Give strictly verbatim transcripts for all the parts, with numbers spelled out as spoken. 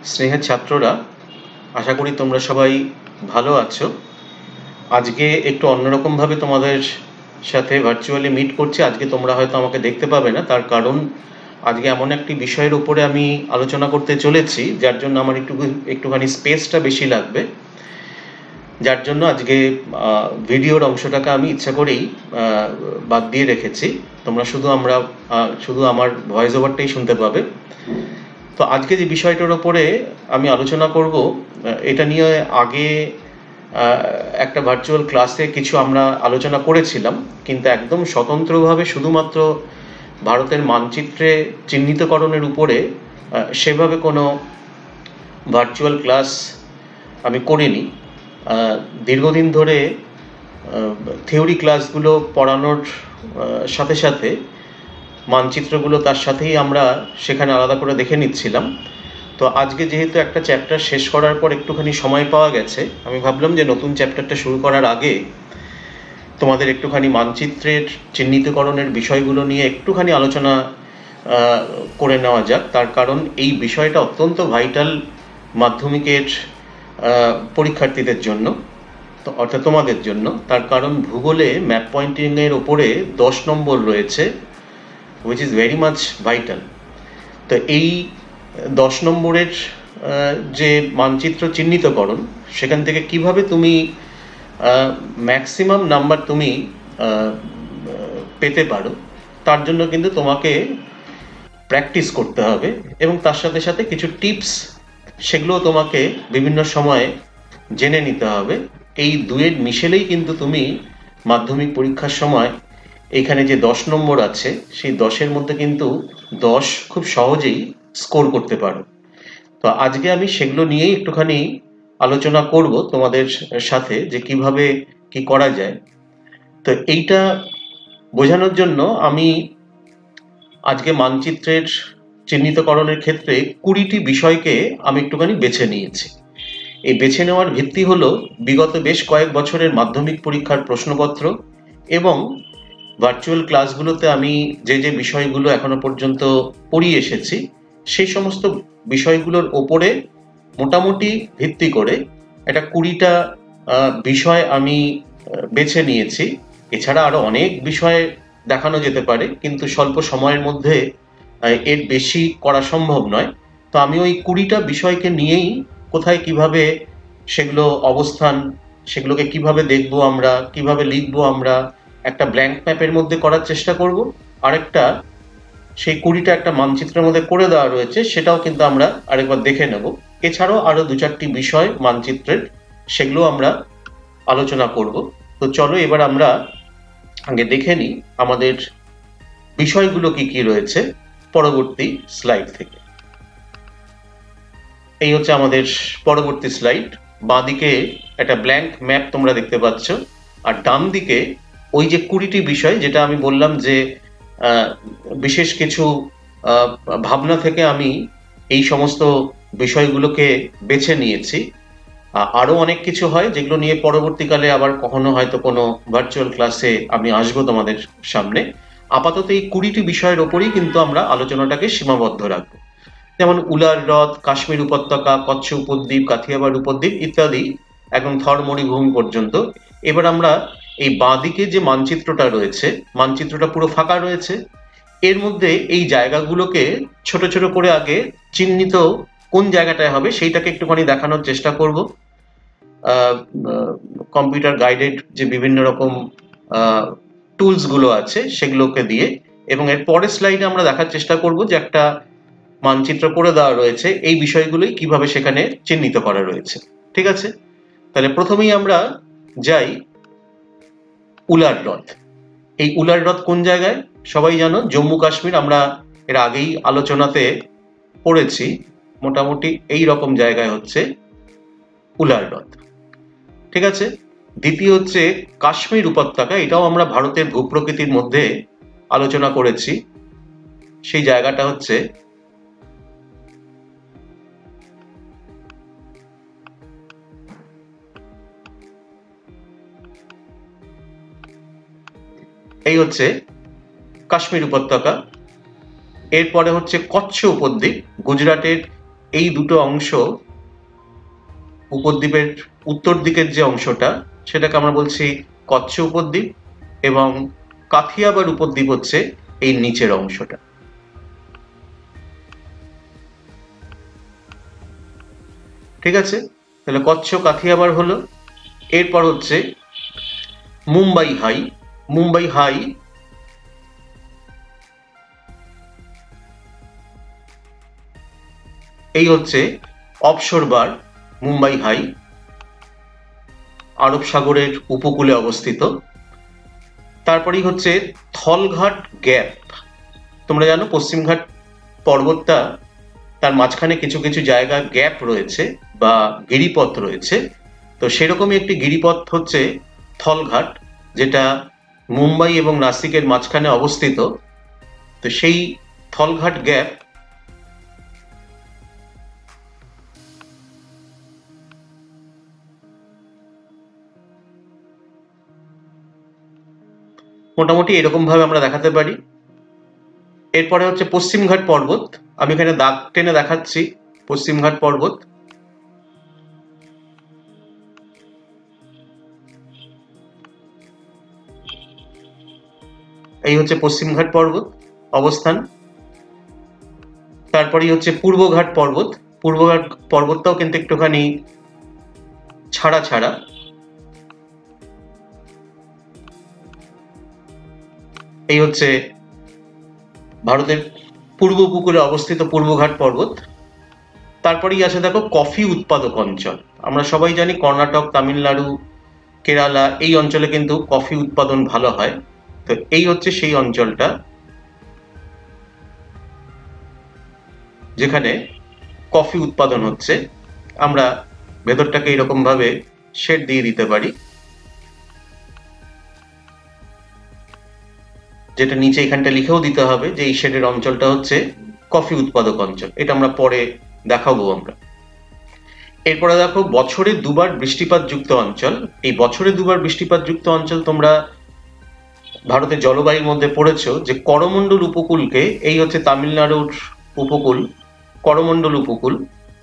স্নেহের ছাত্ররা, আশা করি তোমরা সবাই ভালো আছো। আজকে একটু অন্যরকমভাবে তোমাদের সাথে ভার্চুয়ালি মিট করছি। আজকে তোমরা হয়তো আমাকে দেখতে পাবে না, তার কারণ আজকে এমন একটি বিষয়ের উপরে আমি আলোচনা করতে চলেছি যার জন্য আমার একটু একটুখানি স্পেসটা বেশি লাগবে, যার জন্য আজকে ভিডিওর অংশটাকে আমি ইচ্ছা করেই বাদ দিয়ে রেখেছি। তোমরা শুধু আমরা শুধু আমার ভয়েস ওভারটাই শুনতে পাবে। তো আজকে যে বিষয়টার ওপরে আমি আলোচনা করব, এটা নিয়ে আগে একটা ভার্চুয়াল ক্লাসে কিছু আমরা আলোচনা করেছিলাম, কিন্তু একদম স্বতন্ত্রভাবে শুধুমাত্র ভারতের মানচিত্রে চিহ্নিতকরণের উপরে সেভাবে কোনো ভার্চুয়াল ক্লাস আমি করিনি। দীর্ঘদিন ধরে থিওরি ক্লাসগুলো পড়ানোর সাথে সাথে মানচিত্রগুলো তার সাথেই আমরা সেখানে আলাদা করে দেখে নিচ্ছিলাম। তো আজকে যেহেতু একটা চ্যাপ্টার শেষ করার পর একটুখানি সময় পাওয়া গেছে, আমি ভাবলাম যে নতুন চ্যাপ্টারটা শুরু করার আগে তোমাদের একটুখানি মানচিত্রের চিহ্নিতকরণের বিষয়গুলো নিয়ে একটুখানি আলোচনা করে নেওয়া যাক। তার কারণ এই বিষয়টা অত্যন্ত ভাইটাল মাধ্যমিকের পরীক্ষার্থীদের জন্য, তো অর্থাৎ তোমাদের জন্য। তার কারণ ভূগোলে ম্যাপ পয়েন্টিংয়ের ওপরে দশ নম্বর রয়েছে, which is very much vital. তো এই দশ নম্বরের যে মানচিত্র চিহ্নিতকরণ, সেখান থেকে কিভাবে তুমি ম্যাক্সিমাম নাম্বার তুমি পেতে পারো, তার জন্য কিন্তু তোমাকে প্র্যাকটিস করতে হবে, এবং তার সাথে সাথে কিছু টিপস সেগুলো তোমাকে বিভিন্ন সময়ে জেনে নিতে হবে। এই দুয়ের মিশেলেই কিন্তু তুমি মাধ্যমিক পরীক্ষার সময় এখানে যে দশ নম্বর আছে, সেই দশের মধ্যে কিন্তু দশ খুব সহজেই স্কোর করতে পারো। তো আজকে আমি সেগুলো নিয়েই একটুখানি আলোচনা করব তোমাদের সাথে, যে কিভাবে কি করা যায়। তো এইটা বোঝানোর জন্য আমি আজকে মানচিত্রের চিহ্নিতকরণের ক্ষেত্রে কুড়িটি বিষয়কে আমি একটুখানি বেছে নিয়েছি। এই বেছে নেওয়ার ভিত্তি হলো বিগত বেশ কয়েক বছরের মাধ্যমিক পরীক্ষার প্রশ্নপত্র এবং ভার্চুয়াল ক্লাসগুলোতে আমি যে যে বিষয়গুলো এখনো পর্যন্ত পড়িয়ে এসেছি, সেই সমস্ত বিষয়গুলোর ওপরে মোটামুটি ভিত্তি করে একটা কুড়িটা বিষয় আমি বেছে নিয়েছি। এছাড়া আরো অনেক বিষয় দেখানো যেতে পারে, কিন্তু স্বল্প সময়ের মধ্যে এর বেশি করা সম্ভব নয়। তো আমি ওই কুড়িটা বিষয়কে নিয়েই কোথায় কিভাবে সেগুলো অবস্থান, সেগুলোকে কিভাবে দেখবো আমরা, কিভাবে লিখবো আমরা, একটা ব্ল্যাঙ্ক ম্যাপের মধ্যে করার চেষ্টা করব। আরেকটা সেই কুড়িটা একটা মানচিত্রের মধ্যে করে দেওয়া রয়েছে, সেটাও কিন্তু আমরা আরেকবার দেখে নেব। এছাড়াও আরো দু চারটি বিষয় মানচিত্রের, সেগুলো আমরা আলোচনা করব। তো চলো এবার আমরা আগে দেখে নিই আমাদের বিষয়গুলো কি কি রয়েছে পরবর্তী স্লাইড থেকে। এই হচ্ছে আমাদের পরবর্তী স্লাইড। বাঁদিকে একটা ব্ল্যাঙ্ক ম্যাপ তোমরা দেখতে পাচ্ছ, আর ডান দিকে ওই যে কুড়িটি বিষয়, যেটা আমি বললাম যে বিশেষ কিছু ভাবনা থেকে আমি এই সমস্ত বিষয়গুলোকে বেছে নিয়েছি। আরো অনেক কিছু হয় যেগুলো নিয়ে পরবর্তীকালে আবার কখনো হয়তো কোনো ভার্চুয়াল ক্লাসে আমি আসবো তোমাদের সামনে। আপাতত এই কুড়িটি বিষয়ের ওপরেই কিন্তু আমরা আলোচনাটাকে সীমাবদ্ধ রাখবো, যেমন উলার হ্রদ, কাশ্মীর উপত্যকা, কচ্ছ উপদ্বীপ, কাথিয়াবাড় উপদ্বীপ ইত্যাদি, একদম থর মরুভূমি পর্যন্ত। এবার আমরা এই বাঁদিকে যে মানচিত্রটা রয়েছে, মানচিত্রটা পুরো ফাঁকা রয়েছে, এর মধ্যে এই জায়গাগুলোকে ছোট ছোট করে আগে চিহ্নিত কোন জায়গাটায় হবে সেইটাকে একটুখানি দেখানোর চেষ্টা করব কম্পিউটার গাইডেড যে বিভিন্ন রকম টুলস গুলো আছে সেগুলোকে দিয়ে। এবং এর পরের স্লাইডে আমরা দেখার চেষ্টা করব যে একটা মানচিত্র করে দেওয়া রয়েছে, এই বিষয়গুলোই কিভাবে সেখানে চিহ্নিত করা রয়েছে। ঠিক আছে, তাহলে প্রথমেই আমরা যাই উলার হ্রদ। এই উলার হ্রদ কোন জায়গায় সবাই জানো, জম্মু কাশ্মীর। আমরা এর আগেই আলোচনাতে পড়েছি, মোটামুটি এই রকম জায়গায় হচ্ছে উলার হ্রদ। ঠিক আছে, দ্বিতীয় হচ্ছে কাশ্মীর উপত্যকা। এটাও আমরা ভারতের ভূপ্রকৃতির মধ্যে আলোচনা করেছি, সেই জায়গাটা হচ্ছে এই হচ্ছে কাশ্মীর উপত্যকা। এরপরে হচ্ছে কচ্ছ উপদ্বীপ, গুজরাটের এই দুটো অংশ, উপদ্বীপের উত্তর দিকের যে অংশটা সেটাকে আমরা বলছি কচ্ছ উপদ্বীপ, এবং কাথিয়াবার উপদ্বীপ হচ্ছে এই নিচের অংশটা। ঠিক আছে, তাহলে কচ্ছ কাথিয়াবার হলো। এরপর হচ্ছে মুম্বাই হাই। মুম্বাই হাই এই হচ্ছে অফশোর বার মুম্বাই হাই, আরব সাগরের উপকূলে অবস্থিত। তারপরেই হচ্ছে থলঘাট গ্যাপ। তোমরা জানো পশ্চিমঘাট পর্বতটা, তার মাঝখানে কিছু কিছু জায়গায় গ্যাপ রয়েছে বা গিরিপথ রয়েছে। তো সেরকমই একটি গিরিপথ হচ্ছে থলঘাট, যেটা মুম্বাই এবং নাসিকের মাঝখানে অবস্থিত। তো সেই থলঘাট গ্যাপ মোটামুটি এরকম ভাবে আমরা দেখাতে পারি। এরপরে হচ্ছে পশ্চিমঘাট পর্বত। আমি এখানে দাগ টেনে দেখাচ্ছি পশ্চিমঘাট পর্বত। এই হচ্ছে পশ্চিমঘাট পর্বত অবস্থান। তারপরেই হচ্ছে পূর্বঘাট পর্বত। পূর্বঘাট পর্বতটাও কিন্তু একটুখানি ছাড়া ছাড়া। এই হচ্ছে ভারতের পূর্ব উপকূলে অবস্থিত পূর্বঘাট পর্বত। তারপরেই আছে দেখো কফি উৎপাদক অঞ্চল। আমরা সবাই জানি কর্ণাটক, তামিলনাড়ু, কেরালা এই অঞ্চলে কিন্তু কফি উৎপাদন ভালো হয়। তো এই হচ্ছে সেই অঞ্চলটা যেখানে কফি উৎপাদন হচ্ছে। আমরা ভেতরটাকে এরকম ভাবে শেড দিয়ে দিতে পারি, যেটা নিচে এখানটা লিখেও দিতে হবে যে এই শেডের অঞ্চলটা হচ্ছে কফি উৎপাদক অঞ্চল। এটা আমরা পরে দেখাবো আমরা। এরপরে দেখো বছরে দুবার বৃষ্টিপাত যুক্ত অঞ্চল। এই বছরে দুবার বৃষ্টিপাত যুক্ত অঞ্চল তোমরা ভারতের জলবায়ুর মধ্যে পড়েছো যে করমণ্ডল উপকূলকে, এই হচ্ছে তামিলনাড়ুর উপকূল, করমণ্ডল উপকূল।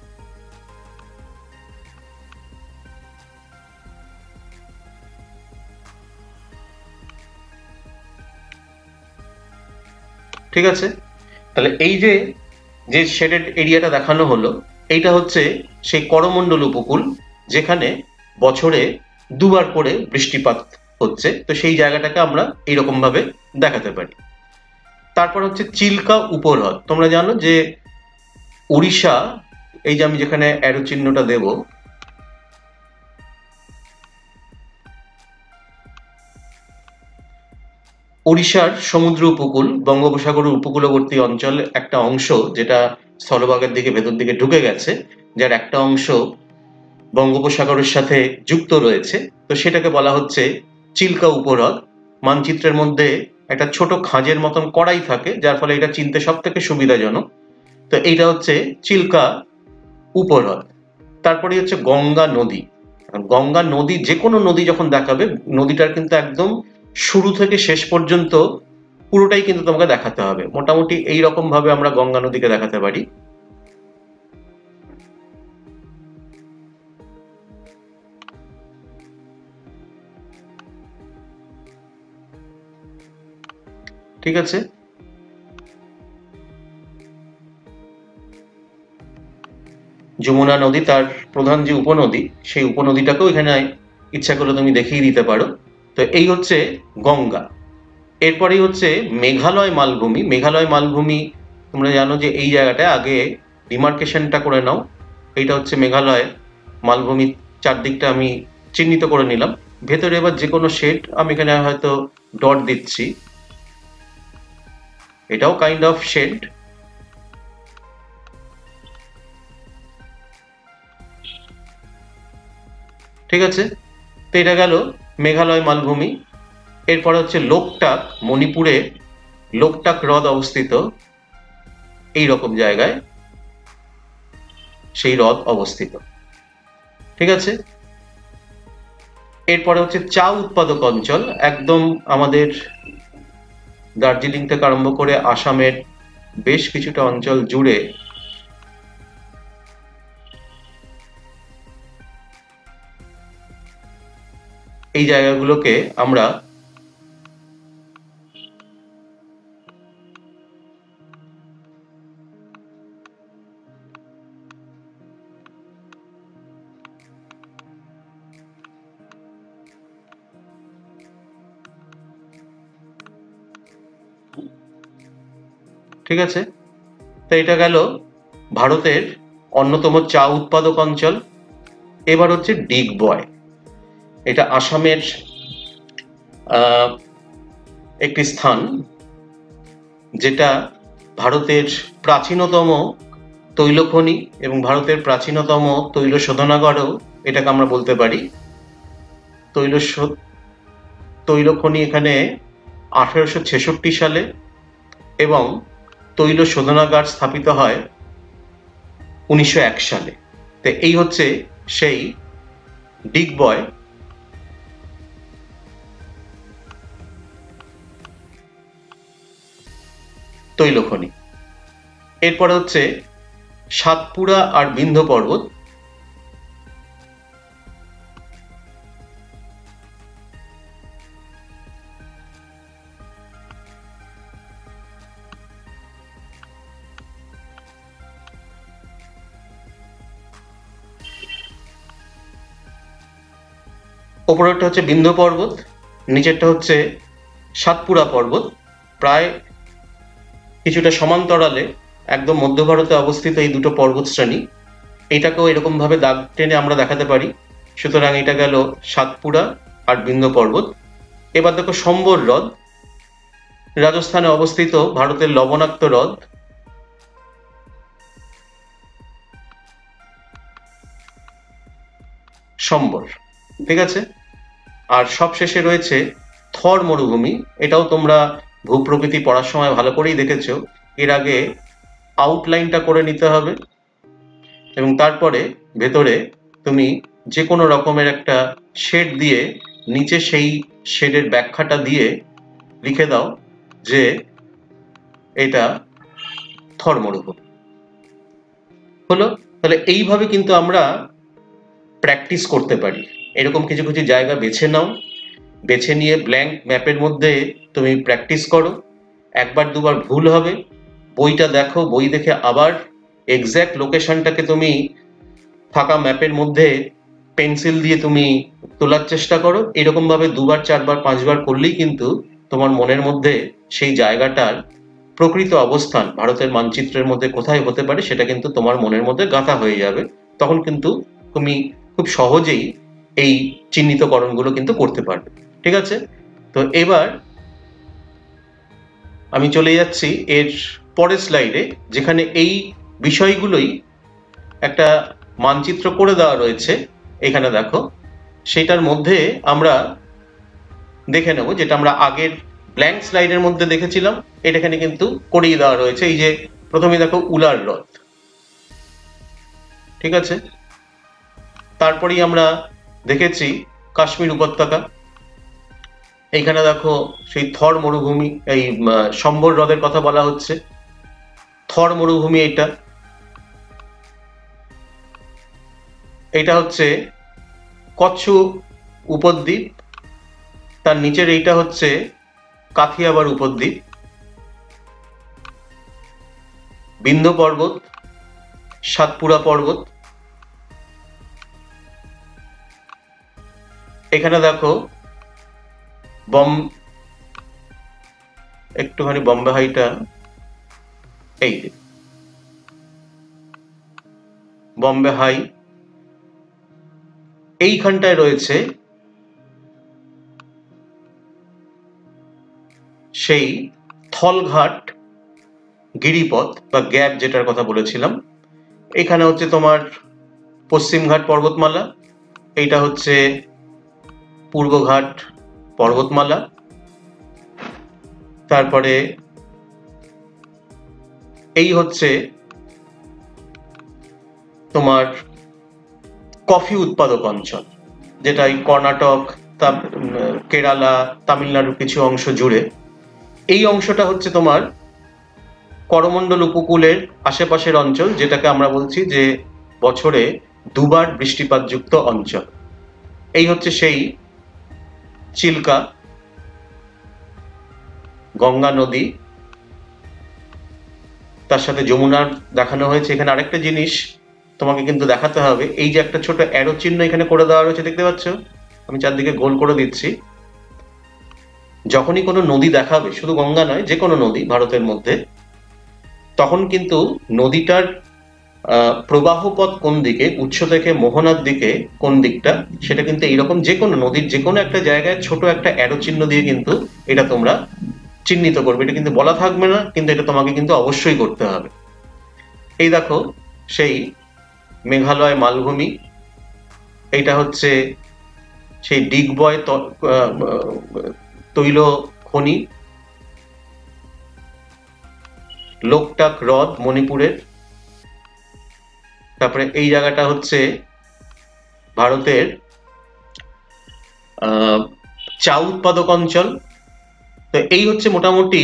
ঠিক আছে, তাহলে এই যে যে শেডেড এরিয়াটা দেখানো হলো, এইটা হচ্ছে সেই করমণ্ডল উপকূল যেখানে বছরে দুবার করে বৃষ্টিপাত হচ্ছে। তো সেই জায়গাটাকে আমরা এইরকম ভাবে দেখাতে পারি। তারপর হচ্ছে চিল্কা উপহ্রদ। তোমরা জানো যে উড়িষ্যা, এই যে আমি যেখানে অ্যারো চিহ্নটা দেব, উড়িষ্যার সমুদ্র উপকূল, বঙ্গোপসাগরের উপকূলবর্তী অঞ্চল একটা অংশ, যেটা স্থলভাগের দিকে ভেতর দিকে ঢুকে গেছে, যার একটা অংশ বঙ্গোপসাগরের সাথে যুক্ত রয়েছে। তো সেটাকে বলা হচ্ছে চিল্কা উপহ্রদ। মানচিত্রের মধ্যে একটা ছোট খাঁজের মতন কড়াই থাকে, যার ফলে এটা চিনতে সব থেকে সুবিধাজনক। তো এইটা হচ্ছে চিল্কা উপহ্রদ। তারপরে হচ্ছে গঙ্গা নদী। গঙ্গা নদী, যে কোনো নদী যখন দেখাবে, নদীটার কিন্তু একদম শুরু থেকে শেষ পর্যন্ত পুরোটাই কিন্তু তোমাকে দেখাতে হবে। মোটামুটি এই রকম ভাবে আমরা গঙ্গা নদীকে দেখাতে পারি। ঠিক আছে, যমুনা নদী তার প্রধান যে উপনদী, সেই উপনদীটাকেও এখানে ইচ্ছা করলে তুমি দেখিয়ে দিতে পারো। তো এই হচ্ছে গঙ্গা। এরপরেই হচ্ছে মেঘালয় মালভূমি। মেঘালয় মালভূমি তোমরা জানো যে এই জায়গাটায় আগে ডিমার্কেশনটা করে নাও। এইটা হচ্ছে মেঘালয় মালভূমি। চারদিকটা আমি চিহ্নিত করে নিলাম। ভেতরে এবার যে কোনো শেড, আমি এখানে হয়তো ডট দিচ্ছি, এটাও কাইন্ড অফ শেড। ঠিক আছে, তো এটা গেল মেঘালয় মালভূমি। এরপরে হচ্ছে লোকটাক, মণিপুরে লোকটাক হ্রদ অবস্থিত এই রকম জায়গায় সেই হ্রদ অবস্থিত। ঠিক আছে, এরপরে হচ্ছে চা উৎপাদক অঞ্চল। একদম আমাদের দার্জিলিং থেকে আরম্ভ করে আসামের বেশ কিছুটা অঞ্চল জুড়ে এই জায়গাগুলোকে আমরা ঠিক আছে। তো এটা গেল ভারতের অন্যতম চা উৎপাদক অঞ্চল। এবার হচ্ছে ডিগবয়, এটা আসামের একটি স্থান, যেটা ভারতের প্রাচীনতম তৈলখনি এবং ভারতের প্রাচীনতম তৈল শোধনাগারও এটাকে আমরা বলতে পারি। তৈল তৈলখনি এখানে আঠেরোশো ছেষট্টি সালে এবং তৈল শোধনাগার স্থাপিত হয় উনিশশো এক সালে। তো এই হচ্ছে সেই ডিগবয়। তৈলখনি। এরপরে হচ্ছে সাতপুরা আর বিন্ধ্য পর্বত। ওপরেরটা হচ্ছে বিন্ধ্য পর্বত, নিচেরটা হচ্ছে সাতপুরা পর্বত। প্রায় কিছুটা সমান্তরালে একদম মধ্য ভারতে অবস্থিত এই দুটো পর্বত শ্রেণী। এটাকেও এরকম ভাবে দাগ টেনে আমরা দেখাতে পারি। সুতরাং এটা গেল সাতপুরা আর বিন্ধ্য পর্বত। এবার দেখো সম্বর হ্রদ, রাজস্থানে অবস্থিত ভারতের লবণাক্ত হ্রদ। সম্বর, ঠিক আছে। আর সবশেষে রয়েছে থর মরুভূমি। এটাও তোমরা ভূপ্রকৃতি পড়ার সময় ভালো করেই দেখেছো। এর আগে আউটলাইনটা করে নিতে হবে এবং তারপরে ভেতরে তুমি যে কোনো রকমের একটা শেড দিয়ে নিচে সেই শেডের ব্যাখ্যাটা দিয়ে লিখে দাও যে এটা থর মরুভূমি। হলো? তাহলে এইভাবে কিন্তু আমরা প্র্যাকটিস করতে পারি। এরকম কিছু কিছু জায়গা বেছে নাও, বেছে নিয়ে ব্ল্যাঙ্ক ম্যাপের মধ্যে তুমি প্র্যাকটিস করো। একবার দুবার ভুল হবে, বইটা দেখো, বই দেখে আবার এক্স্যাক্ট লোকেশনটাকে তুমি ফাঁকা ম্যাপের মধ্যে পেন্সিল দিয়ে তুমি তোলার চেষ্টা করো। এরকম ভাবে দুবার চারবার পাঁচবার করলেই কিন্তু তোমার মনের মধ্যে সেই জায়গাটার প্রকৃত অবস্থান ভারতের মানচিত্রের মধ্যে কোথায় হতে পারে সেটা কিন্তু তোমার মনের মধ্যে গাঁথা হয়ে যাবে। তখন কিন্তু তুমি খুব সহজেই এই চিহ্নিতকরণগুলো কিন্তু করতে পারবে। ঠিক আছে? তো এবার আমি চলে যাচ্ছি এর পরের স্লাইডে, যেখানে এই বিষয়গুলোই একটা মানচিত্র করে দেওয়া রয়েছে। এখানে দেখো, সেটার মধ্যে আমরা দেখে নেব যেটা আমরা আগের ব্ল্যাঙ্ক স্লাইডের মধ্যে দেখেছিলাম। এটা এখানে কিন্তু করিয়ে দেওয়া রয়েছে। এই যে প্রথমে দেখো উলার হ্রদ, ঠিক আছে। তারপরেই আমরা দেখেছি কাশ্মীর উপত্যকা। এইখানে দেখো সেই থর মরুভূমি, এই সম্বর হ্রদের কথা বলা হচ্ছে। থর মরুভূমি এটা এটা হচ্ছে কচ্ছ উপদ্বীপ, তার নিচের এইটা হচ্ছে কাথিয়াবার উপদ্বীপ। বিন্ধ্য পর্বত, সাতপুরা পর্বত। এখানে দেখো বম একটুখানি বম্বে হাইটা, এই বম্বে হাই। এইখানটায় রয়েছে সেই থলঘাট গিরিপথ বা গ্যাপ, যেটার কথা বলেছিলাম। এখানে হচ্ছে তোমার পশ্চিমঘাট পর্বতমালা, এইটা হচ্ছে পূর্বঘাট পর্বতমালা। তারপরে এই হচ্ছে তোমার কফি উৎপাদক অঞ্চল, যেটা এই কর্ণাটক, কেরালা, তামিলনাড়ুর কিছু অংশ জুড়ে। এই অংশটা হচ্ছে তোমার করমণ্ডল উপকূলের আশেপাশের অঞ্চল, যেটাকে আমরা বলছি যে বছরে দুবার বৃষ্টিপাতযুক্ত অঞ্চল। এই হচ্ছে সেই চিল্কা, গঙ্গা নদী, তার সাথে যমুনার দেখানো হয়েছে। এখানে আরেকটা জিনিস তোমাকে কিন্তু দেখাতে হবে, এই যে একটা ছোট অ্যারো চিহ্ন এখানে করে দেওয়া রয়েছে, দেখতে পাচ্ছ? আমি চারদিকে গোল করে দিচ্ছি। যখনই কোনো নদী দেখাবে, শুধু গঙ্গা নয়, যে কোনো নদী ভারতের মধ্যে, তখন কিন্তু নদীটার প্রবাহ পথ কোন দিকে, উৎস থেকে মোহনার দিকে কোন দিকটা, সেটা কিন্তু এইরকম যে কোনো নদীর যে কোনো একটা জায়গায় ছোট একটা অ্যারো চিহ্ন দিয়ে কিন্তু এটা তোমরা চিহ্নিত করবে। এটা কিন্তু বলা থাকবে না, কিন্তু এটা তোমাকে কিন্তু অবশ্যই করতে হবে। এই দেখো সেই মেঘালয় মালভূমি, এইটা হচ্ছে সেই ডিগবয় তৈল খনি, লোকটাক হ্রদ মণিপুরের। তারপরে এই জায়গাটা হচ্ছে ভারতের চা উৎপাদক অঞ্চল। তো এই হচ্ছে মোটামুটি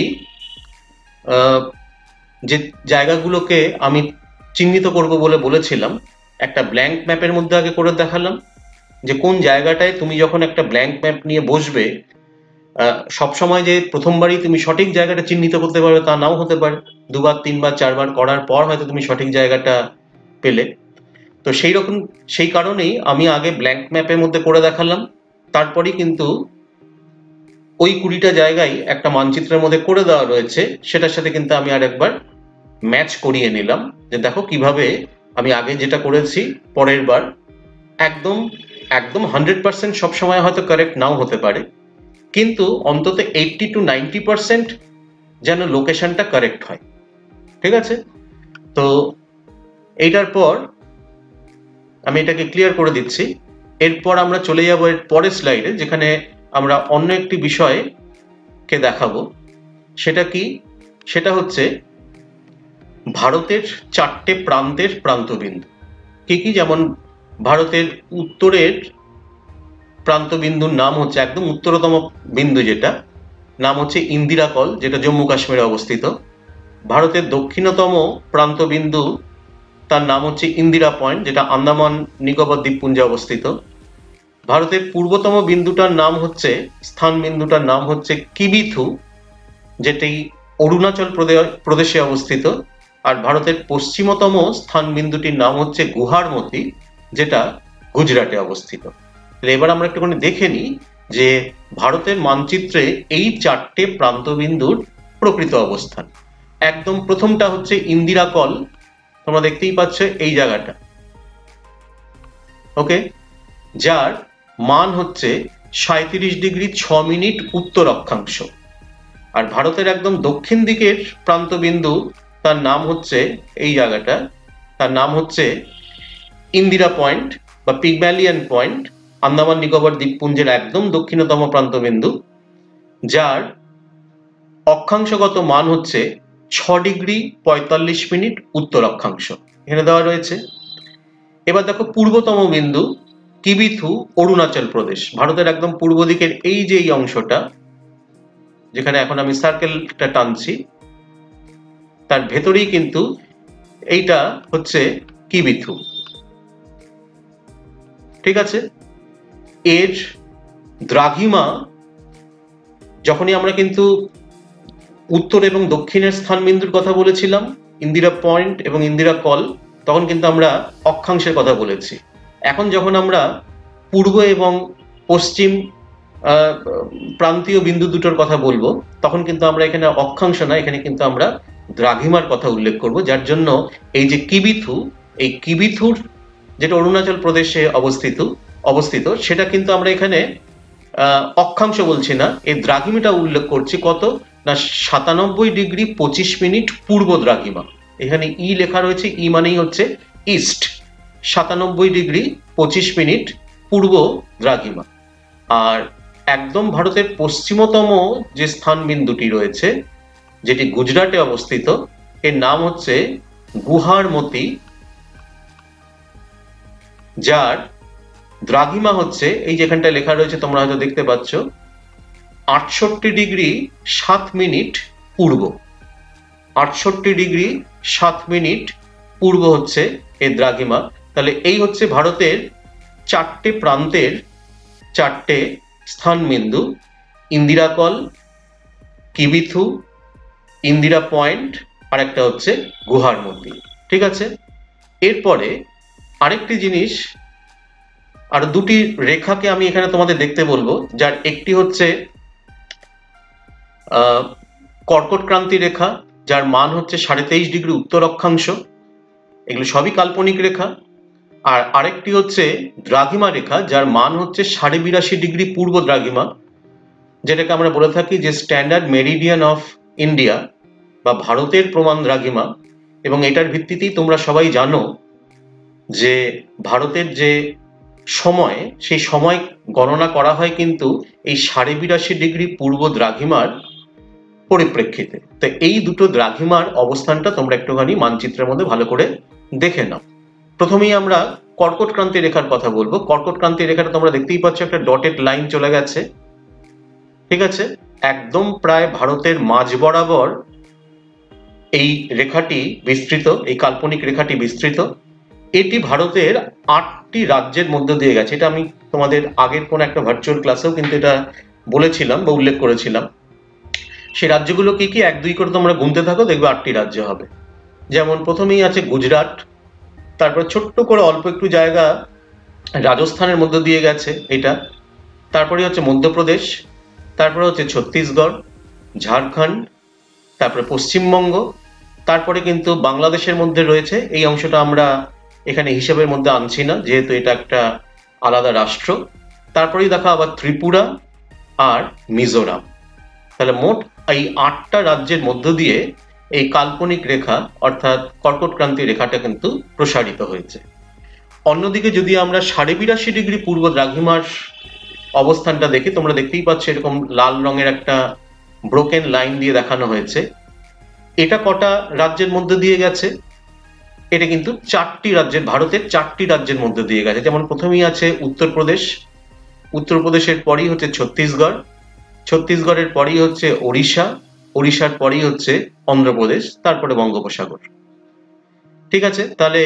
যে জায়গাগুলোকে আমি চিহ্নিত করব বলে বলেছিলাম। একটা ব্ল্যাঙ্ক ম্যাপের মধ্যে আগে করে দেখালাম যে কোন জায়গাটায় তুমি যখন একটা ব্ল্যাঙ্ক ম্যাপ নিয়ে বসবে, সবসময় যে প্রথমবারই তুমি সঠিক জায়গাটা চিহ্নিত করতে পারবে তা নাও হতে পারে। দুবার তিনবার চারবার করার পর হয়তো তুমি সঠিক জায়গাটা পেলে। তো সেই রকম সেই কারণেই আমি আগে ব্ল্যাঙ্ক ম্যাপের মধ্যে করে দেখালাম, তারপরেই কিন্তু ওই কুড়িটা জায়গায় একটা মানচিত্রের মধ্যে করে দেওয়া রয়েছে, সেটার সাথে কিন্তু আমি আর একবার ম্যাচ করিয়ে নিলাম যে দেখো কিভাবে আমি আগে যেটা করেছি পরের বার একদম একদম হান্ড্রেড পার্সেন্ট সবসময় হয়তো কারেক্ট নাও হতে পারে, কিন্তু অন্তত এইটটি টু নাইনটি পার্সেন্ট যেন লোকেশনটা কারেক্ট হয়। ঠিক আছে? তো এইটার পর আমি এটাকে ক্লিয়ার করে দিচ্ছি। এরপর আমরা চলে যাব এর পরের স্লাইডে, যেখানে আমরা অন্য একটি বিষয়কে দেখাবো। সেটা কি? সেটা হচ্ছে ভারতের চারটে প্রান্তের প্রান্তবিন্দু। কি কি? যেমন ভারতের উত্তরের প্রান্তবিন্দুর নাম হচ্ছে, একদম উত্তরতম বিন্দু যেটা, নাম হচ্ছে ইন্দিরা কল, যেটা জম্মু কাশ্মীরে অবস্থিত। ভারতের দক্ষিণতম প্রান্তবিন্দু, তার নাম হচ্ছে ইন্দিরা পয়েন্ট, যেটা আন্দামান নিকোবর দ্বীপপুঞ্জে অবস্থিত। ভারতের পূর্বতম বিন্দুটার নাম হচ্ছে, স্থান বিন্দুটার নাম হচ্ছে কিবিথু, যেটি অরুণাচল প্রদেশে অবস্থিত। আর ভারতের পশ্চিমতম স্থান বিন্দুটির নাম হচ্ছে গুহারমতি, যেটা গুজরাটে অবস্থিত। এবার আমরা একটুখানি দেখে নিই যে ভারতের মানচিত্রে এই চারটে প্রান্তবিন্দুর প্রকৃত অবস্থান। একদম প্রথমটা হচ্ছে ইন্দিরা কল, তোমরা দেখতেই পাচ্ছ এই জায়গাটা, ওকে, যার মান হচ্ছে সাঁইত্রিশ ডিগ্রি ছ মিনিট উত্তর অক্ষাংশ। আর ভারতের একদম দক্ষিণ দিকের প্রান্তবিন্দু, তার নাম হচ্ছে এই জায়গাটা, তার নাম হচ্ছে ইন্দিরা পয়েন্ট বা পিগম্যালিয়ান পয়েন্ট, আন্দামান নিকোবর দ্বীপপুঞ্জের একদম দক্ষিণতম প্রান্তবিন্দু, যার অক্ষাংশগত মান হচ্ছে ছ ডিগ্রি পঁয়তাল্লিশ মিনিট উত্তর অক্ষাংশ, এখানে দেওয়া রয়েছে। এবার দেখো পূর্বতম বিন্দু কিবিথু, অরুণাচল প্রদেশ। ভারতের একদম পূর্ব দিকের এই যে এই অংশটা, যেখানে এখন আমি সার্কেলটা টানছি, তার ভেতরেই কিন্তু এইটা হচ্ছে কিবিথু। ঠিক আছে? এর দ্রাঘিমা, যখনই আমরা কিন্তু উত্তর এবং দক্ষিণের স্থান বিন্দুর কথা বলেছিলাম, ইন্দিরা পয়েন্ট এবং ইন্দিরা কল, তখন কিন্তু আমরা অক্ষাংশের কথা বলেছি। এখন যখন আমরা পূর্ব এবং পশ্চিম প্রান্তীয় বিন্দু দুটোর কথা বলবো, তখন কিন্তু আমরা এখানে অক্ষাংশ না, এখানে কিন্তু আমরা দ্রাঘিমার কথা উল্লেখ করব। যার জন্য এই যে কিবিথু, এই কিবিথুর যেটা অরুণাচল প্রদেশে অবস্থিত অবস্থিত সেটা কিন্তু আমরা এখানে অক্ষাংশ বলছি না, এই দ্রাঘিমাটা উল্লেখ করছি। কত না, সাতানব্বই ডিগ্রি পঁচিশ মিনিট পূর্ব দ্রাঘিমা। এখানে ই লেখা রয়েছে, ই মানেই হচ্ছে ইস্ট, সাতানব্বই ডিগ্রি পঁচিশ মিনিট পূর্ব দ্রাঘিমা। আর একদম ভারতের পশ্চিমতম যে স্থান বিন্দুটি রয়েছে, যেটি গুজরাটে অবস্থিত, এর নাম হচ্ছে গুহারমতি, যার দ্রাঘিমা হচ্ছে এই যেখানটা লেখা রয়েছে, তোমরা হয়তো দেখতে পাচ্ছ, আটষট্টি ডিগ্রি সাত মিনিট পূর্ব। আটষট্টি ডিগ্রি সাত মিনিট পূর্ব হচ্ছে এর দ্রাঘিমা। তাহলে এই হচ্ছে ভারতের চারটে প্রান্তের চারটে স্থানবিন্দু, ইন্দিরা কল, কিবিথু, ইন্দিরা পয়েন্ট, আর একটা হচ্ছে গুহার মন্দির। ঠিক আছে, এরপরে আরেকটি জিনিস, আর দুটি রেখাকে আমি এখানে তোমাদের দেখতে বলবো, যার একটি হচ্ছে আহ কর্কট ক্রান্তি রেখা, যার মান হচ্ছে সাড়ে তেইশ ডিগ্রি উত্তর অক্ষাংশ, এগুলো সবই কাল্পনিক রেখা। আর আরেকটি হচ্ছে দ্রাঘিমা রেখা, যার মান হচ্ছে সাড়ে বিরাশি ডিগ্রি পূর্ব দ্রাঘিমা, যেটাকে আমরা বলে থাকি যে স্ট্যান্ডার্ড মেরিডিয়ান অফ ইন্ডিয়া বা ভারতের প্রমাণ দ্রাঘিমা। এবং এটার ভিত্তিতেই তোমরা সবাই জানো যে ভারতের যে সময়, সেই সময় গণনা করা হয় কিন্তু এই সাড়ে বিরাশি ডিগ্রি পূর্ব দ্রাঘিমার পরিপ্রেক্ষিতে। তো এই দুটো দ্রাঘিমার অবস্থানটা তোমরা একটুখানি মানচিত্রের মধ্যে ভালো করে দেখে নাও। প্রথমেই আমরা কর্কট ক্রান্তি রেখার কথা বলবো। কর্কট ক্রান্তি রেখাটা তোমরা দেখতেই পাচ্ছ, একটা ডটেড লাইন চলে গেছে। ঠিক আছে, একদম প্রায় ভারতের মাঝ বরাবর এই রেখাটি বিস্তৃত, এই কাল্পনিক রেখাটি বিস্তৃত। এটি ভারতের আটটি রাজ্যের মধ্যে দিয়ে গেছে। এটা আমি তোমাদের আগের কোন একটা ভার্চুয়াল ক্লাসেও কিন্তু এটা বলেছিলাম বা উল্লেখ করেছিলাম। সেই রাজ্যগুলো কি কি, এক দুই করে তোমরা গুনতে থাকো, দেখবে আটটি রাজ্য হবে। যেমন প্রথমেই আছে গুজরাট, তারপর ছোট্ট করে অল্প একটু জায়গা রাজস্থানের মধ্যে দিয়ে গেছে এটা, তারপরে হচ্ছে মধ্যপ্রদেশ, তারপরে হচ্ছে ছত্তিশগড়, ঝাড়খণ্ড, তারপরে পশ্চিমবঙ্গ, তারপরে কিন্তু বাংলাদেশের মধ্যে রয়েছে। এই অংশটা আমরা এখানে হিসাবের মধ্যে আনছি না, যেহেতু এটা একটা আলাদা রাষ্ট্র। তারপরেই দেখা আবার ত্রিপুরা আর মিজোরাম। তাহলে মোট এই আটটা রাজ্যের মধ্য দিয়ে এই কাল্পনিক রেখা অর্থাৎ কর্কট ক্রান্তি রেখাটা কিন্তু প্রসারিত হয়েছে। অন্যদিকে যদি আমরা সাড়ে বিরাশি ডিগ্রি পূর্ব দ্রাঘিমার অবস্থানটা দেখি, তোমরা দেখতেই পাচ্ছ এরকম লাল রঙের একটা ব্রোকেন লাইন দিয়ে দেখানো হয়েছে। এটা কটা রাজ্যের মধ্যে দিয়ে গেছে? এটা কিন্তু চারটি রাজ্যের, ভারতের চারটি রাজ্যের মধ্যে দিয়ে গেছে। যেমন প্রথমেই আছে উত্তরপ্রদেশ, উত্তরপ্রদেশের পরেই হচ্ছে ছত্তিশগড়, ছত্তিশগড়ের পরেই হচ্ছে ওড়িশা, ওড়িশার পরেই হচ্ছে অন্ধ্রপ্রদেশ, তারপরে বঙ্গোপসাগর। ঠিক আছে, তাহলে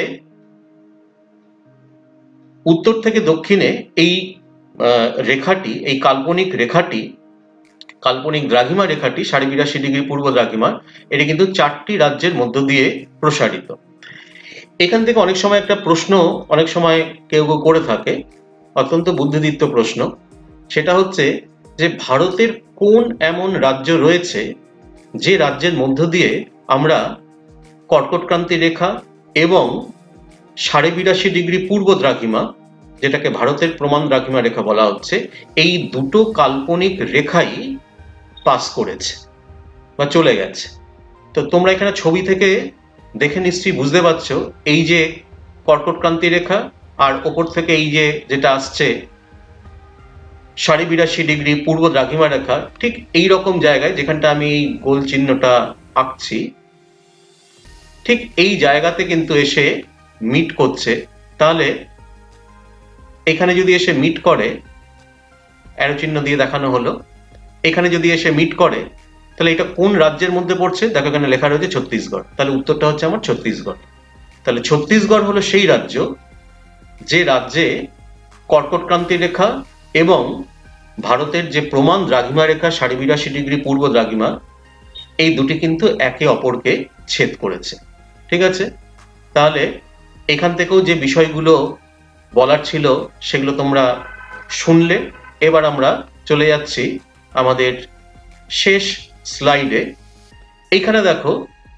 উত্তর থেকে দক্ষিণে এই রেখাটি, এই কাল্পনিক রেখাটি, কাল্পনিক দ্রাঘিমা রেখাটি সাড়ে বিরাশি ডিগ্রি পূর্ব দ্রাঘিমা, এটি কিন্তু চারটি রাজ্যের মধ্য দিয়ে প্রসারিত। এখান থেকে অনেক সময় একটা প্রশ্ন অনেক সময় কেউ কেউ করে থাকে, অত্যন্ত বুদ্ধিদীপ্ত প্রশ্ন, সেটা হচ্ছে যে ভারতের কোন এমন রাজ্য রয়েছে যে রাজ্যের মধ্য দিয়ে আমরা কর্কট ক্রান্তি রেখা এবং সাড়ে বিরাশি ডিগ্রি পূর্ব দ্রাঘিমা, যেটাকে ভারতের প্রমাণ দ্রাঘিমা রেখা বলা হচ্ছে, এই দুটো কাল্পনিক রেখাই পাস করেছে বা চলে গেছে। তো তোমরা এখানে ছবি থেকে দেখে নিশ্চয়ই বুঝতে পারছো, এই যে কর্কট ক্রান্তি রেখা আর ওপর থেকে এই যে যেটা আসছে সাড়ে বিরাশি ডিগ্রি পূর্ব দ্রাঘিমা রেখা, ঠিক এই রকম জায়গায় যেখানটা আমি এই গোল চিহ্নটা আঁকছি, ঠিক এই জায়গাতে কিন্তু এসে মিট করছে। তাহলে এখানে যদি এসে মিট করে, অ্যারো চিহ্ন দিয়ে দেখানো হলো, এখানে যদি এসে মিট করে, তাহলে এটা কোন রাজ্যের মধ্যে পড়ছে? দেখো এখানে লেখা রয়েছে ছত্তিশগড়। তাহলে উত্তরটা হচ্ছে আমার ছত্তিশগড়। তাহলে ছত্তিশগড় হলো সেই রাজ্য যে রাজ্যে কর্কট ক্রান্তি রেখা এবং ভারতের যে প্রমাণ দ্রাঘিমা রেখা সাড়ে বিরাশি ডিগ্রি পূর্ব দ্রাঘিমা, এই দুটি কিন্তু একে অপরকে ছেদ করেছে। ঠিক আছে, তাহলে এখান থেকেও যে বিষয়গুলো বলার ছিল সেগুলো তোমরা শুনলে। এবার আমরা চলে যাচ্ছি আমাদের শেষ স্লাইডে। এইখানে দেখো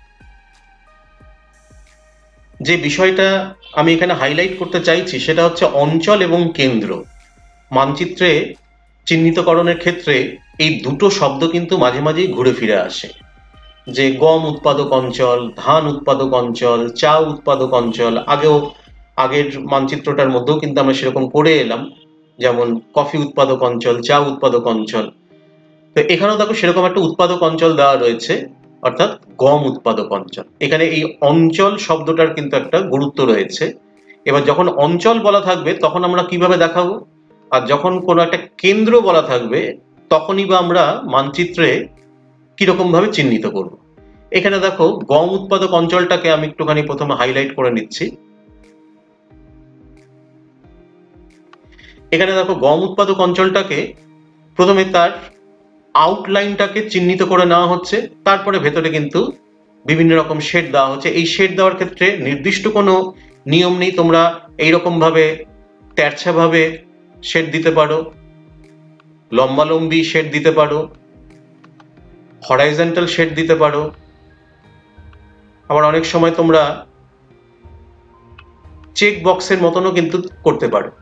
যে বিষয়টা আমি এখানে হাইলাইট করতে চাইছি সেটা হচ্ছে অঞ্চল এবং কেন্দ্র। মানচিত্রে চিহ্নিতকরণের ক্ষেত্রে এই দুটো শব্দ কিন্তু মাঝে মাঝেই ঘুরে ফিরে আসে, যে গম উৎপাদক অঞ্চল, ধান উৎপাদক অঞ্চল, চা উৎপাদক অঞ্চল। আগেও আগের মানচিত্রটার মধ্যেও কিন্তু আমরা সেরকম করে এলাম, যেমন কফি উৎপাদক অঞ্চল, চা উৎপাদক অঞ্চল। তো এখানেও দেখো সেরকম একটা উৎপাদক অঞ্চল দেওয়া রয়েছে, অর্থাৎ গম উৎপাদক অঞ্চল। এখানে এই অঞ্চল শব্দটার কিন্তু একটা গুরুত্ব রয়েছে। এবার যখন অঞ্চল বলা থাকবে তখন আমরা কিভাবে দেখাবো, আর যখন কোনো একটা কেন্দ্র বলা থাকবে তখনই বা আমরা মানচিত্রে কিরকম ভাবে চিহ্নিত করব। এখানে দেখো গম উৎপাদক অঞ্চলটাকে আমি একটুখানি প্রথমে হাইলাইট করে নিচ্ছি। এখানে দেখো গম উৎপাদক অঞ্চলটাকে প্রথমে তার আউটলাইনটাকে চিহ্নিত করে নেওয়া হচ্ছে, তারপরে ভেতরে কিন্তু বিভিন্ন রকম শেড দেওয়া হচ্ছে। এই শেড দেওয়ার ক্ষেত্রে নির্দিষ্ট কোনো নিয়ম নেই, তোমরা এইরকম ভাবে তেরছা ভাবে শেড দিতে পারো, লম্বালম্বি শেড দিতে পারো, হরাইজন্টাল শেড দিতে পারো, আবার অনেক সময় তোমরা চেক বক্সের মতনও কিন্তু করতে পারো।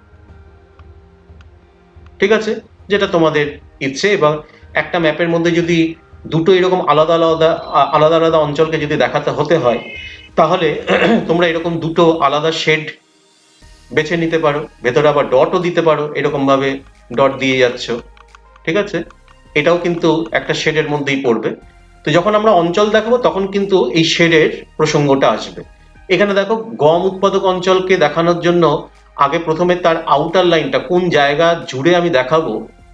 ঠিক আছে, যেটা তোমাদের ইচ্ছে। এবং একটা ম্যাপের মধ্যে যদি দুটো এরকম আলাদা আলাদা আলাদা আলাদা অঞ্চলকে যদি দেখাতে হতে হয়, তাহলে তোমরা এরকম দুটো আলাদা শেড বেছে নিতে পারো, ভেতরে আবার ডটও দিতে পারো, এরকম ভাবে ডট দিয়ে যাচ্ছ। ঠিক আছে, এটাও কিন্তু একটা শেডের মধ্যেই পড়বে। তো যখন আমরা অঞ্চল দেখাবো তখন কিন্তু এই শেডের প্রসঙ্গটা আসবে। এখানে দেখো, গম উৎপাদক অঞ্চলকে দেখানোর জন্য আগে প্রথমে তার আউটার লাইনটা কোন জায়গা জুড়ে আমি দেখাবো,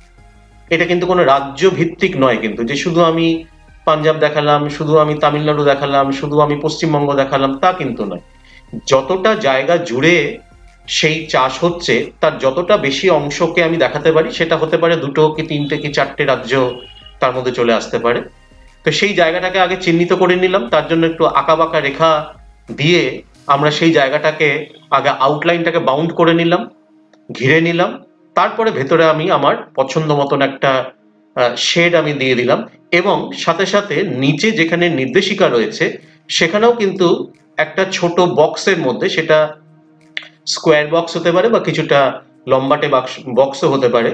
এটা কিন্তু কোনো রাজ্য ভিত্তিক নয়, কিন্তু যে শুধু আমি পাঞ্জাব দেখালাম, শুধু আমি তামিলনাড়ু দেখালাম, শুধু আমি পশ্চিমবঙ্গ দেখালাম, তা কিন্তু নয়। যতটা জায়গা জুড়ে সেই চাষ হচ্ছে তার যতটা বেশি অংশকে আমি দেখাতে পারি, সেটা হতে পারে দুটো কি তিনটে কি চারটে রাজ্য তার মধ্যে চলে আসতে পারে। তো সেই জায়গাটাকে আগে চিহ্নিত করে নিলাম, তার জন্য একটু আঁকাবাঁকা রেখা দিয়ে আমরা সেই জায়গাটাকে আগে আউটলাইনটাকে বাউন্ড করে নিলাম, ঘিরে নিলাম। তারপরে ভেতরে আমি আমার পছন্দ মতন একটা শেড আমি দিয়ে দিলাম, এবং সাথে সাথে নিচে যেখানে নির্দেশিকা রয়েছে সেখানেও কিন্তু একটা ছোট বক্সের মধ্যে, সেটা স্কোয়ার বক্স হতে পারে বা কিছুটা লম্বাটে বক্সও হতে পারে,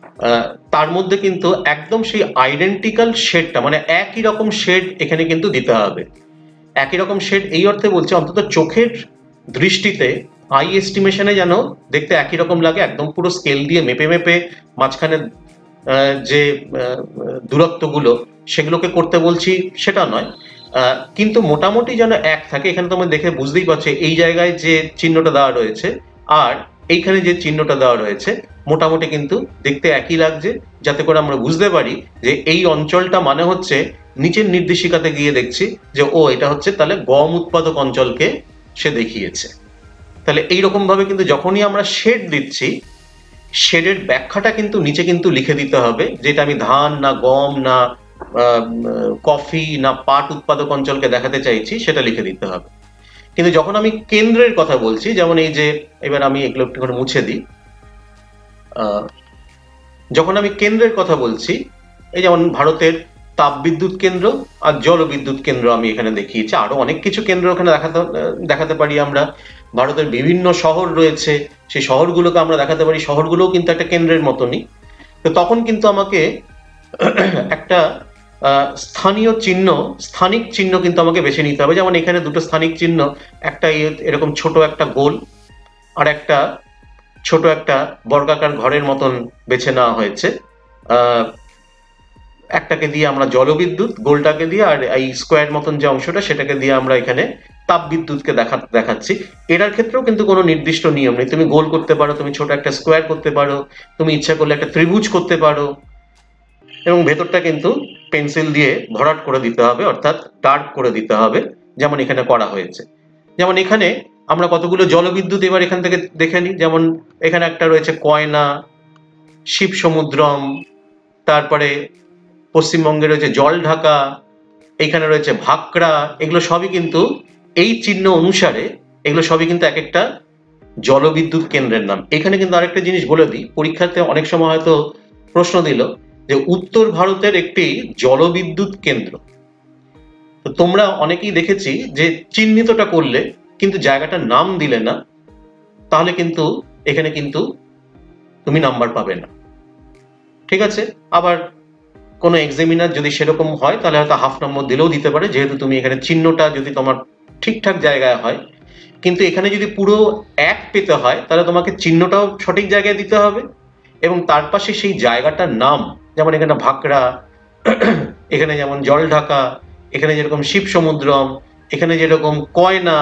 তার মধ্যে কিন্তু একদম সেই আইডেন্টিক্যাল শেডটা, মানে একই রকম শেড এখানে কিন্তু দিতে হবে। একই রকম শেড এই অর্থে বলছে, অন্তত চোখের দৃষ্টিতে আই এস্টিমেশনে যেন দেখতে একই রকম লাগে, একদম পুরো স্কেল দিয়ে মেপে মেপে মাঝখানে যে দূরত্বগুলো সেগুলোকে করতে বলছি সেটা নয়, কিন্তু মোটামুটি যেন এক থাকে। এখানে তোমরা দেখে বুঝতেই পারছো এই জায়গায় যে চিহ্নটা দেওয়া রয়েছে আর এইখানে যে চিহ্নটা দেওয়া রয়েছে মোটামুটি কিন্তু দেখতে একই লাগছে, যাতে করে আমরা বুঝতে পারি যে এই অঞ্চলটা মানে হচ্ছে নিচের নির্দেশিকাতে গিয়ে দেখছি যে ও এটা হচ্ছে তাহলে গম উৎপাদক অঞ্চলকে সে দেখিয়েছে। তাহলে এইরকম ভাবে কিন্তু যখনই আমরা শেড দিচ্ছি, শেডের ব্যাখ্যাটা কিন্তু নিচে কিন্তু লিখে দিতে হবে, যেটা আমি ধান না গম না কফি না পাট উৎপাদক অঞ্চলকে দেখাতে চাইছি সেটা লিখে দিতে হবে। কিন্তু যখন আমি কেন্দ্রের কথা বলছি, যেমন এই যে, এবার আমি এগুলো একটু করে মুছে দিই, যখন আমি কেন্দ্রের কথা বলছি, এই যেমন ভারতের তাপবিদ্যুৎ কেন্দ্র আর জলবিদ্যুৎ কেন্দ্র আমি এখানে দেখিয়েছি, আরো অনেক কিছু কেন্দ্র ওখানে দেখাতে দেখাতে পারি আমরা। ভারতের বিভিন্ন শহর রয়েছে, সেই শহরগুলোকে আমরা দেখাতে পারি, শহরগুলোও কিন্তু একটা কেন্দ্রের মতনই। তো তখন কিন্তু আমাকে একটা স্থানীয় চিহ্ন, স্থানিক চিহ্ন কিন্তু আমাকে বেছে নিতে হবে। যেমন এখানে দুটো স্থানিক চিহ্ন, একটা এরকম ছোট একটা গোল আর একটা ছোট একটা বর্গাকার ঘরের মতন বেছে নেওয়া হয়েছে। আহ একটাকে দিয়ে আমরা জলবিদ্যুৎ, গোলটাকে দিয়ে, আর এই স্কোয়ার মতন যে অংশটা সেটাকে দিয়ে আমরা এখানে তাপবিদ্যুৎকে দেখা দেখাচ্ছি। এটার ক্ষেত্রেও কিন্তু কোনো নির্দিষ্ট নিয়ম নেই, তুমি গোল করতে পারো, তুমি ছোট একটা স্কোয়ার করতে পারো, তুমি ইচ্ছা করলে একটা ত্রিভুজ করতে পারো, এবং ভেতরটা কিন্তু পেন্সিল দিয়ে ভরাট করে দিতে হবে, অর্থাৎ ডার্ক করে দিতে হবে, যেমন এখানে করা হয়েছে। যেমন এখানে আমরা কতগুলো জলবিদ্যুৎ এবার এখান থেকে দেখে নিই। যেমন এখানে একটা রয়েছে কয়না, শিব সমুদ্রম, তারপরে পশ্চিমবঙ্গে রয়েছে জল ঢাকা, এখানে রয়েছে ভাকরা। এগুলো সবই কিন্তু এই চিহ্ন অনুসারে, এগুলো সবই কিন্তু এক একটা জলবিদ্যুৎ কেন্দ্রের নাম। এখানে কিন্তু আরেকটা জিনিস বলে দিই, পরীক্ষাতে অনেক সময় হয়তো প্রশ্ন দিল যে উত্তর ভারতের একটি জলবিদ্যুৎ কেন্দ্র, তো তোমরা অনেকেই দেখেছি যে চিহ্নিতটা করলে কিন্তু জায়গাটার নাম দিলে না, তাহলে কিন্তু এখানে কিন্তু তুমি নাম্বার পাবে না। ঠিক আছে, আবার কোনো এক্সামিনার যদি সেরকম হয় তাহলে হয়তো হাফ নম্বর দিলেও দিতে পারে, যেহেতু তুমি এখানে চিহ্নটা যদি তোমার ঠিকঠাক জায়গায় হয়। কিন্তু এখানে যদি পুরো এক পেতে হয় তাহলে তোমাকে চিহ্নটাও সঠিক জায়গায় দিতে হবে, এবং তার পাশে সেই জায়গাটার নাম, যেমন এখানে ভাকরা, এখানে যেমন জল ঢাকা, এখানে যেরকম শিব সমুদ্রম, এখানে যেরকম কয়না,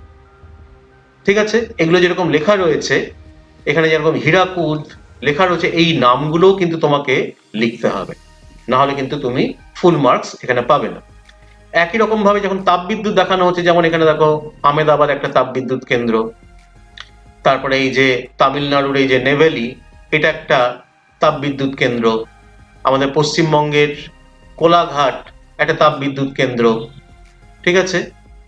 ঠিক আছে, এগুলো যেরকম লেখা রয়েছে, এখানে যেরকম হীরাকুদ লেখা রয়েছে, এই নামগুলোও কিন্তু তোমাকে লিখতে হবে, না হলে কিন্তু তুমি ফুল মার্কস এখানে পাবে না। একই রকম ভাবে যখন তাপবিদ্যুৎ দেখানো হচ্ছে, যেমন এখানে দেখো আহমেদাবাদ একটা তাপবিদ্যুৎ কেন্দ্র, তারপরে এই যে তামিলনাড়ুর এই যে নেভেলি, এটা একটা তাপবিদ্যুৎ কেন্দ্র, আমাদের পশ্চিমবঙ্গের কোলাঘাট একটা তাপ বিদ্যুৎ কেন্দ্র, ঠিক আছে।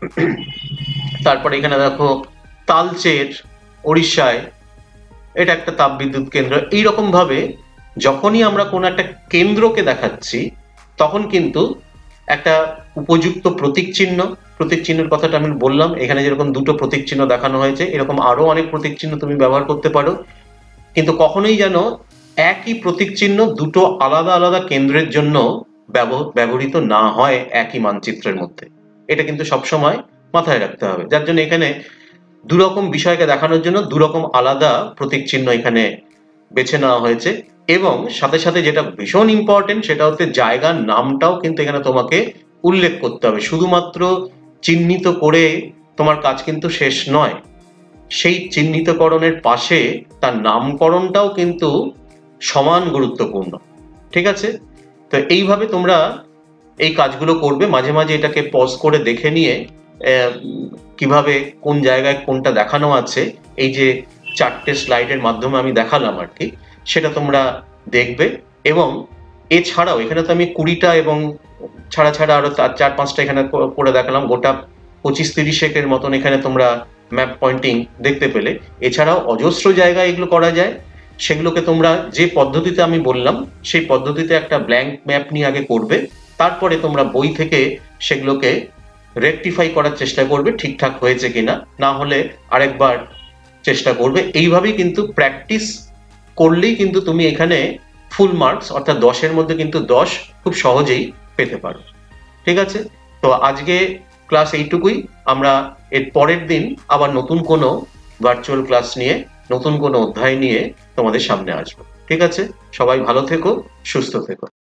তারপরে এখানে দেখো তালচের ওড়িশায়, এটা একটা তাপ বিদ্যুৎ কেন্দ্র। এইরকম ভাবে যখনই আমরা কোনো একটা কেন্দ্রকে দেখাচ্ছি তখন কিন্তু একটা উপযুক্ত প্রতীক চিহ্ন, প্রতীক চিহ্নের কথাটা আমি বললাম, এখানে যেরকম দুটো প্রতীক চিহ্ন দেখানো হয়েছে এরকম আরো অনেক প্রতীক চিহ্ন তুমি ব্যবহার করতে পারো, কিন্তু কখনোই যেন একই প্রতীক চিহ্ন দুটো আলাদা আলাদা কেন্দ্রের জন্য ব্যবহৃত না হয় একই মানচিত্রের মধ্যে। এটা কিন্তু সবসময় মাথায় রাখতে হবে। যার জন্য এখানে দুরকম বিষয়কে দেখানোর জন্য দুরকম আলাদা প্রতীক চিহ্ন এখানে বেছে নেওয়া হয়েছে। এবং সাথে সাথে যেটা ভীষণ ইম্পর্টেন্ট সেটা হচ্ছে জায়গার নামটাও কিন্তু এখানে তোমাকে উল্লেখ করতে হবে। শুধুমাত্র চিহ্নিত করে তোমার কাজ কিন্তু শেষ নয়, সেই চিহ্নিতকরণের পাশে তার নামকরণটাও কিন্তু সমান গুরুত্বপূর্ণ, ঠিক আছে। তো এইভাবে তোমরা এই কাজগুলো করবে, মাঝে মাঝে এটাকে পজ করে দেখে নিয়ে কিভাবে কোন জায়গায় কোনটা দেখানো আছে, এই যে চারটে স্লাইডের মাধ্যমে আমি দেখালাম আর কি, সেটা তোমরা দেখবে। এবং এছাড়াও এখানে তো আমি কুড়িটা এবং ছাড়া ছাড়া আরো চার পাঁচটা এখানে করে দেখালাম, গোটা পঁচিশ তিরিশ একের মতন এখানে তোমরা ম্যাপ পয়েন্টিং দেখতে পেলে। এছাড়াও অজস্র জায়গায় এগুলো করা যায়, সেগুলোকে তোমরা যে পদ্ধতিতে আমি বললাম সেই পদ্ধতিতে একটা ব্ল্যাঙ্ক ম্যাপ নিয়ে আগে করবে, তারপরে তোমরা বই থেকে সেগুলোকে রেকটিফাই করার চেষ্টা করবে ঠিকঠাক হয়েছে কিনা, না হলে আরেকবার চেষ্টা করবে। এইভাবেই কিন্তু প্র্যাকটিস করলেই কিন্তু তুমি এখানে ফুল মার্কস অর্থাৎ দশের মধ্যে কিন্তু দশ খুব সহজেই পেতে পারো, ঠিক আছে। তো আজকে ক্লাস এইটুকুই, আমরা এর পরের দিন আবার নতুন কোনো ভার্চুয়াল ক্লাস নিয়ে নতুন কোনো অধ্যায় নিয়ে তোমাদের সামনে আসবো, ঠিক আছে। সবাই ভালো থেকো, সুস্থ থেকো।